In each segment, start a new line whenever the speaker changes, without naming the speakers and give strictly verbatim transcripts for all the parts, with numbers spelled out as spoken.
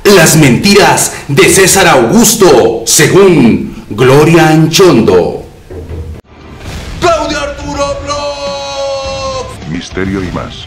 Las mentiras de César Augusto, según Gloria Anchondo.
Claudio Arturo Vlogs.
Misterio y más.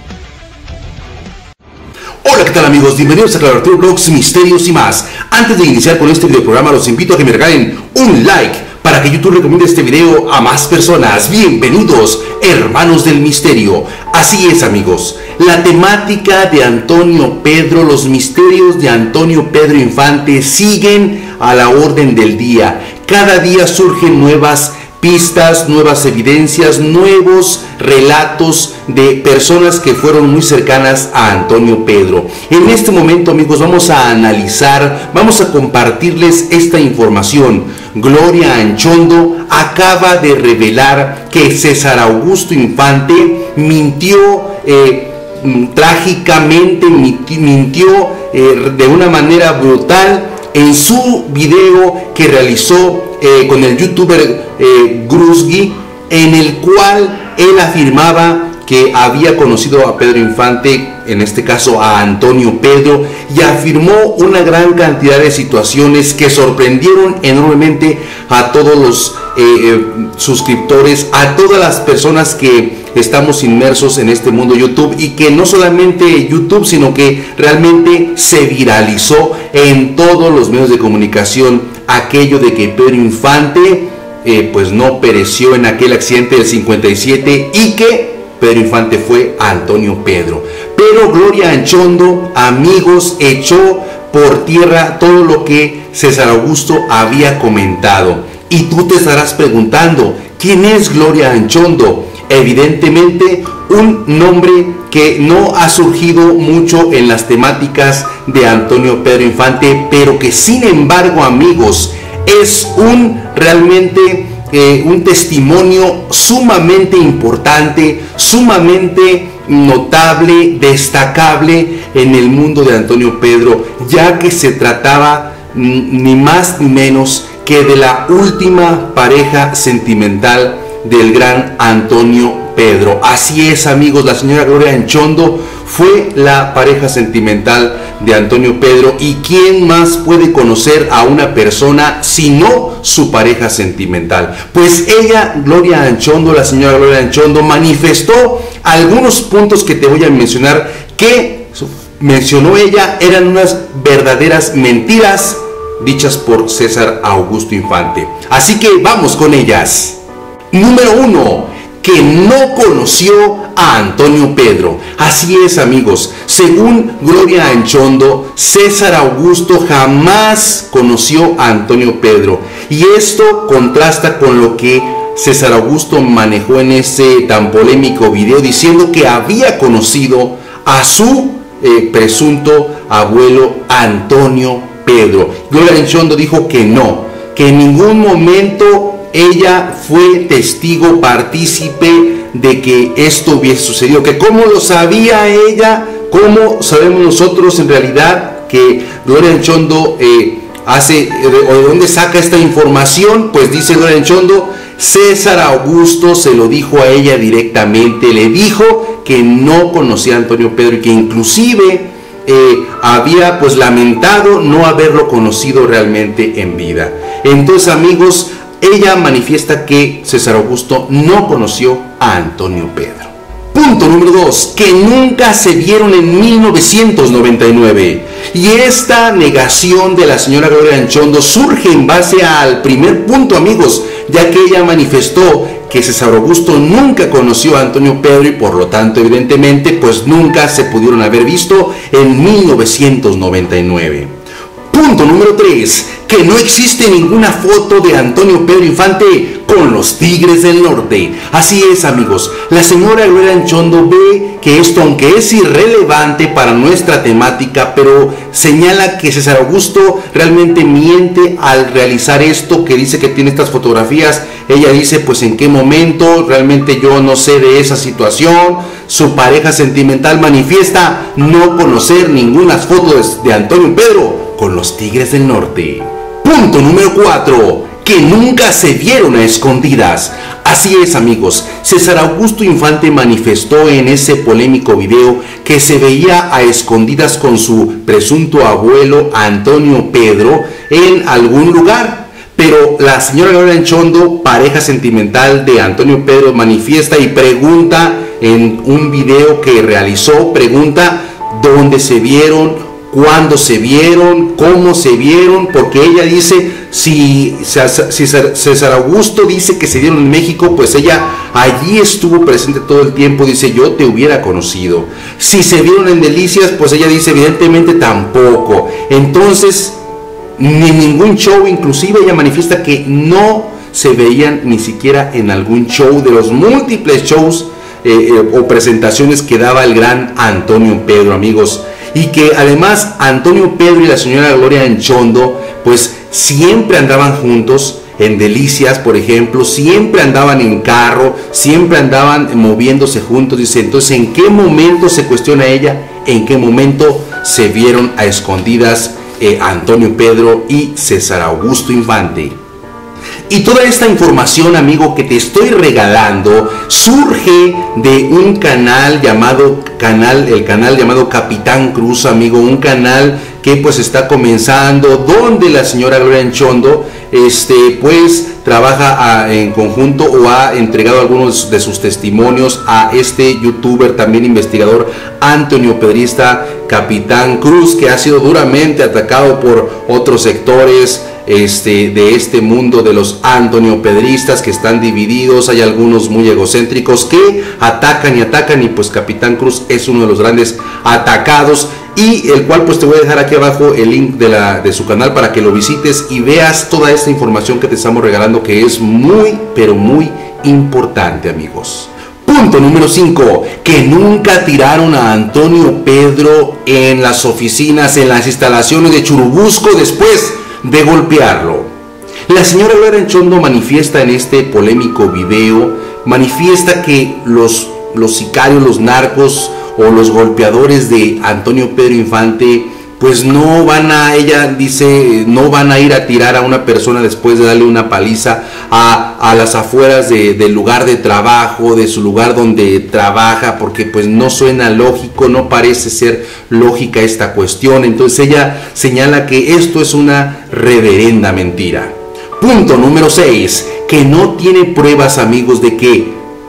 Hola, ¿qué tal amigos? Bienvenidos a Claudio Arturo Vlogs, Misterios y más. Antes de iniciar con este video programa, los invito a que me regalen un like para que YouTube recomiende este video a más personas. Bienvenidos, hermanos del misterio. Así es, amigos, la temática de Antonio Pedro, los misterios de Antonio Pedro Infante siguen a la orden del día. Cada día surgen nuevas pistas, nuevas evidencias, nuevos relatos de personas que fueron muy cercanas a Antonio Pedro. En este momento, amigos, vamos a analizar, vamos a compartirles esta información. Gloria Anchondo acaba de revelar que César Augusto Infante mintió eh, trágicamente, mintió eh, de una manera brutal en su video que realizó eh, con el youtuber eh, Gruzgi, en el cual él afirmaba que había conocido a Pedro Infante, en este caso a Antonio Pedro, y afirmó una gran cantidad de situaciones que sorprendieron enormemente a todos los eh, suscriptores, a todas las personas que estamos inmersos en este mundo YouTube, y que no solamente YouTube, sino que realmente se viralizó en todos los medios de comunicación aquello de que Pedro Infante eh, pues no pereció en aquel accidente del cincuenta y siete y que Pedro Infante fue a Antonio Pedro. Pero Gloria Anchondo, amigos, echó por tierra todo lo que César Augusto había comentado. Y tú te estarás preguntando, ¿quién es Gloria Anchondo? Evidentemente un nombre que no ha surgido mucho en las temáticas de Antonio Pedro Infante, pero que sin embargo, amigos, es un realmente eh, un testimonio sumamente importante, sumamente notable, destacable en el mundo de Antonio Pedro, ya que se trataba ni más ni menos que de la última pareja sentimental del gran Antonio Pedro. Así es, amigos, la señora Gloria Anchondo fue la pareja sentimental de Antonio Pedro, y ¿quién más puede conocer a una persona sino su pareja sentimental? Pues ella, Gloria Anchondo, la señora Gloria Anchondo, manifestó algunos puntos que te voy a mencionar que mencionó ella eran unas verdaderas mentiras dichas por César Augusto Infante. Así que vamos con ellas. Número uno, que no conoció a Antonio Pedro. Así es, amigos, según Gloria Anchondo, César Augusto jamás conoció a Antonio Pedro, y esto contrasta con lo que César Augusto manejó en ese tan polémico video, diciendo que había conocido a su eh, presunto abuelo Antonio Pedro. Gloria Anchondo dijo que no, que en ningún momento ella fue testigo, partícipe de que esto hubiese sucedido. Que cómo lo sabía ella, cómo sabemos nosotros en realidad que Gloria Anchondo eh, hace, o de dónde saca esta información. Pues dice Gloria Anchondo, César Augusto se lo dijo a ella directamente, le dijo que no conocía a Antonio Pedro y que inclusive eh, había pues lamentado no haberlo conocido realmente en vida. Entonces, amigos, ella manifiesta que César Augusto no conoció a Antonio Pedro. Punto número dos, que nunca se vieron en mil novecientos noventa y nueve. Y esta negación de la señora Gloria Anchondo surge en base al primer punto, amigos, ya que ella manifestó que César Augusto nunca conoció a Antonio Pedro y por lo tanto, evidentemente, pues nunca se pudieron haber visto en mil novecientos noventa y nueve. Punto número tres, que no existe ninguna foto de Antonio Pedro Infante con los Tigres del Norte. Así es, amigos, la señora Gloria Anchondo ve que esto, aunque es irrelevante para nuestra temática, pero señala que César Augusto realmente miente al realizar esto, que dice que tiene estas fotografías. Ella dice, pues en qué momento, realmente yo no sé de esa situación. Su pareja sentimental manifiesta no conocer ninguna foto de Antonio Pedro con los Tigres del Norte. Punto número cuatro, que nunca se vieron a escondidas. Así es, amigos, César Augusto Infante manifestó en ese polémico video que se veía a escondidas con su presunto abuelo Antonio Pedro en algún lugar. Pero la señora Gloria Anchondo, pareja sentimental de Antonio Pedro, manifiesta y pregunta en un video que realizó, pregunta dónde se vieron, cuándo se vieron, cómo se vieron, porque ella dice, si César Augusto dice que se vieron en México, pues ella allí estuvo presente todo el tiempo, dice, yo te hubiera conocido. Si se vieron en Delicias, pues ella dice, evidentemente tampoco. Entonces, ni ningún show, inclusive ella manifiesta que no se veían ni siquiera en algún show de los múltiples shows eh, eh, o presentaciones que daba el gran Antonio Pedro, amigos. Y que además Antonio Pedro y la señora Gloria Anchondo pues siempre andaban juntos en Delicias, por ejemplo, siempre andaban en carro, siempre andaban moviéndose juntos. Dice, entonces, ¿en qué momento se cuestiona ella? ¿En qué momento se vieron a escondidas eh, Antonio Pedro y César Augusto Infante? Y toda esta información, amigo, que te estoy regalando surge de un canal llamado canal, el canal llamado Capitán Cruz, amigo, un canal que pues está comenzando, donde la señora Gloria Anchondo este, pues trabaja a, en conjunto o ha entregado algunos de sus testimonios a este youtuber, también investigador, Antonio Pedrista, Capitán Cruz, que ha sido duramente atacado por otros sectores Este, de este mundo de los Antonio Pedristas, que están divididos. Hay algunos muy egocéntricos que atacan y atacan, y pues Capitán Cruz es uno de los grandes atacados, y el cual pues te voy a dejar aquí abajo el link de, la, de su canal para que lo visites y veas toda esta información que te estamos regalando, que es muy pero muy importante, amigos. Punto número cinco, que nunca tiraron a Antonio Pedro en las oficinas, en las instalaciones de Churubusco después de golpearlo. La señora Gloria Anchondo manifiesta en este polémico video, manifiesta que los, los sicarios, los narcos o los golpeadores de Antonio Pedro Infante pues no van a, ella dice, no van a ir a tirar a una persona después de darle una paliza a, a las afueras de, del lugar de trabajo, de su lugar donde trabaja, porque pues no suena lógico, no parece ser lógica esta cuestión. Entonces ella señala que esto es una reverenda mentira. Punto número seis, que no tiene pruebas, amigos, de que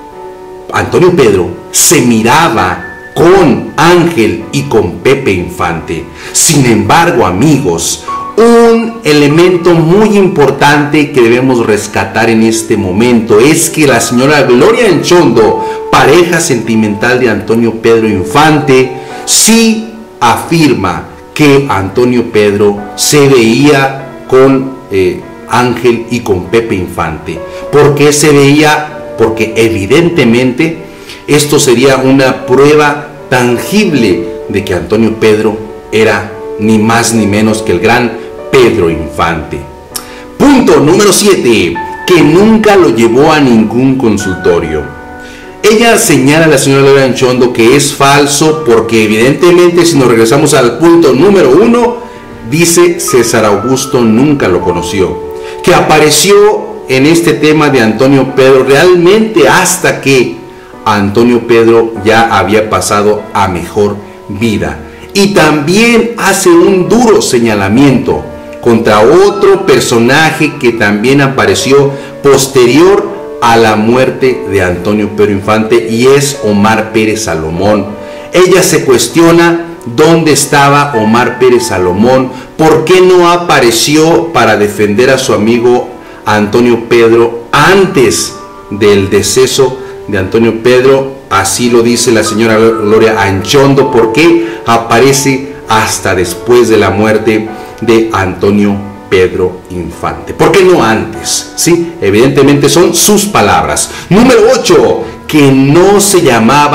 Antonio Pedro se miraba con Ángel y con Pepe Infante. Sin embargo, amigos, un elemento muy importante que debemos rescatar en este momento es que la señora Gloria Anchondo, pareja sentimental de Antonio Pedro Infante, sí afirma que Antonio Pedro se veía con eh, Ángel y con Pepe Infante. ¿Por qué se veía? Porque evidentemente esto sería una prueba tangible de que Antonio Pedro era ni más ni menos que el gran Pedro Infante. Punto número siete, que nunca lo llevó a ningún consultorio. Ella señala a la señora Gloria Anchondo que es falso, porque evidentemente, si nos regresamos al punto número uno, dice César Augusto nunca lo conoció, que apareció en este tema de Antonio Pedro realmente hasta que Antonio Pedro ya había pasado a mejor vida. Y también hace un duro señalamiento contra otro personaje que también apareció posterior a la muerte de Antonio Pedro Infante, y es Omar Pérez Salomón. Ella se cuestiona dónde estaba Omar Pérez Salomón, por qué no apareció para defender a su amigo Antonio Pedro antes del deceso de Antonio Pedro. Así lo dice la señora Gloria Anchondo, por qué aparece hasta después de la muerte de Antonio Pedro Infante. ¿Por qué no antes? Sí, evidentemente son sus palabras. Número ocho, que no se llamaba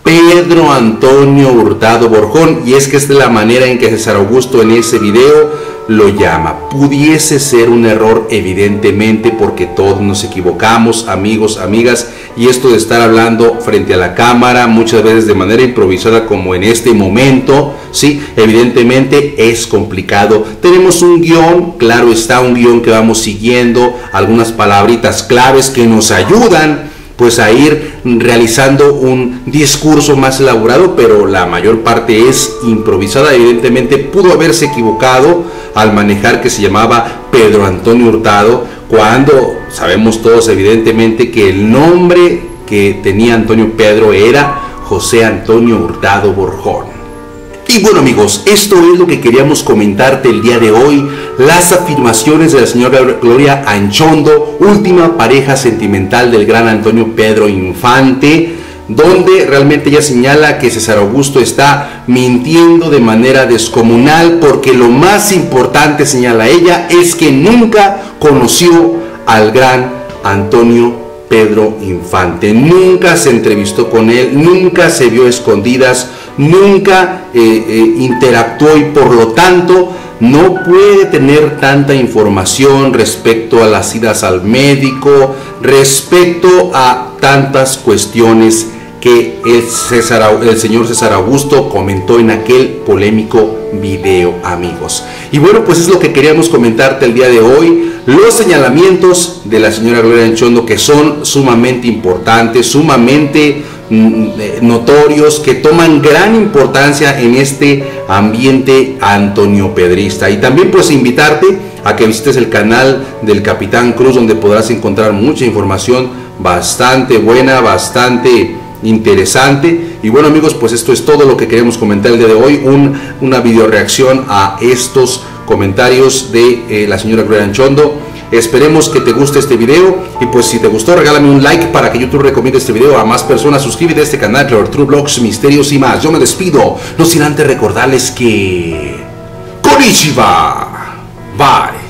Pedro Antonio Hurtado Borjón, y es que esta es la manera en que César Augusto en ese video lo llama. Pudiese ser un error, evidentemente, porque todos nos equivocamos, amigos, amigas, y esto de estar hablando frente a la cámara muchas veces de manera improvisada como en este momento, sí, evidentemente es complicado. Tenemos un guión, claro está, un guión que vamos siguiendo, algunas palabritas claves que nos ayudan pues a ir realizando un discurso más elaborado, pero la mayor parte es improvisada. Evidentemente pudo haberse equivocado al manejar que se llamaba Pedro Antonio Hurtado, cuando sabemos todos evidentemente que el nombre que tenía Antonio Pedro era José Antonio Hurtado Borjón. Y bueno, amigos, esto es lo que queríamos comentarte el día de hoy, las afirmaciones de la señora Gloria Anchondo, última pareja sentimental del gran Antonio Pedro Infante, donde realmente ella señala que César Augusto está mintiendo de manera descomunal, porque lo más importante, señala ella, es que nunca conoció al gran Antonio Pedro Infante, nunca se entrevistó con él, nunca se vio a escondidas, nunca eh, eh, interactuó, y por lo tanto no puede tener tanta información respecto a las idas al médico, respecto a tantas cuestiones que el, César, el señor César Augusto comentó en aquel polémico video, amigos. Y bueno, pues es lo que queríamos comentarte el día de hoy, los señalamientos de la señora Gloria Anchondo, que son sumamente importantes, sumamente notorios, que toman gran importancia en este ambiente antonio pedrista. Y también pues invitarte a que visites el canal del Capitán Cruz, donde podrás encontrar mucha información bastante buena, bastante interesante. Y bueno, amigos, pues esto es todo lo que queremos comentar el día de hoy, un, una video reacción a estos comentarios de eh, la señora Gloria Anchondo. Esperemos que te guste este video, y pues si te gustó, regálame un like para que YouTube recomiende este video a más personas. Suscríbete a este canal, Clever True Blogs, Misterios y más. Yo me despido, no sin antes recordarles que... ¡Konnichiwa! Bye.